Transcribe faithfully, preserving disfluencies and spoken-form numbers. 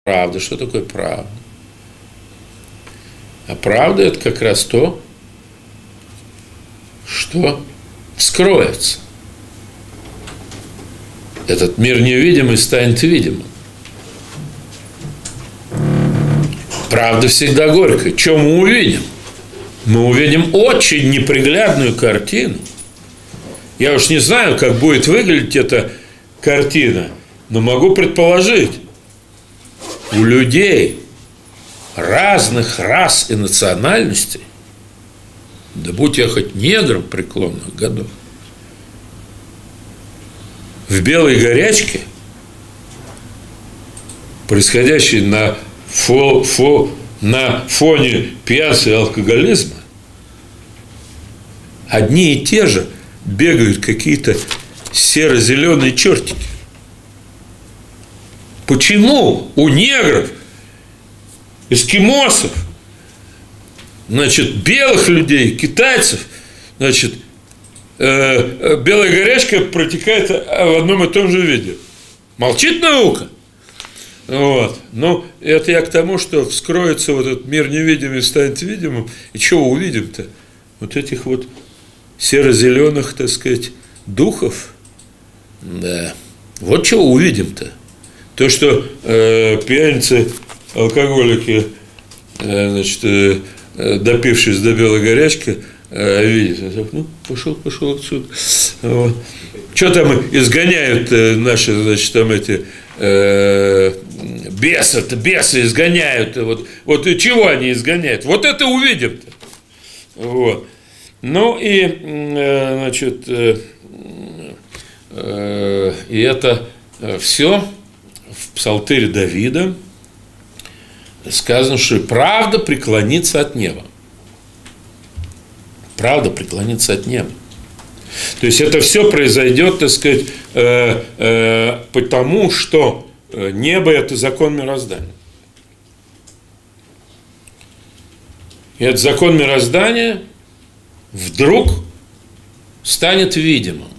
Правда, что такое правда? А правда – это как раз то, что вскроется. Этот мир невидимый станет видимым. Правда всегда горькая. Что мы увидим? Мы увидим очень неприглядную картину. Я уж не знаю, как будет выглядеть эта картина, но могу предположить, у людей разных рас и национальностей, да будь я хоть негром преклонных годов, в белой горячке, происходящей на, фо, фо, на фоне пьянства и алкоголизма, одни и те же бегают какие-то серо-зеленые чертики. Почему у негров, эскимосов, значит, белых людей, китайцев, значит, э, белая горячка протекает в одном и том же виде? Молчит наука. Вот. Но это я к тому, что вскроется вот этот мир невидимый, станет видимым. И чего увидим-то? Вот этих вот серо-зеленых, так сказать, духов. Да. Вот чего увидим-то. То, что э, пьяницы, алкоголики, э, значит, э, допившись до белой горячки, э, видят, ну, пошел, пошел отсюда. Вот. Что там изгоняют э, наши, значит, там эти э, бесы-то, бесы изгоняют. Вот, вот и чего они изгоняют? Вот это увидим-то. Вот. Ну и, э, значит, э, э, и это все в Псалтире Давида сказано, что правда преклонится от неба. Правда преклонится от неба. То есть это все произойдет, так сказать, э, э, потому что небо – это закон мироздания. И этот закон мироздания вдруг станет видимым.